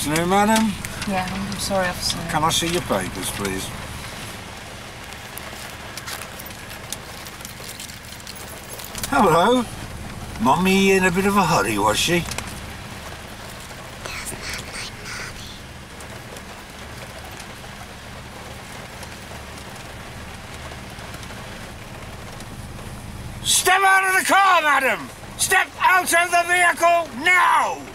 afternoon, madam. Yeah, I'm sorry, officer. Can I see your papers, please? Hello. Mummy in a bit of a hurry, was she? Step out of the car, madam! Step out of the vehicle now!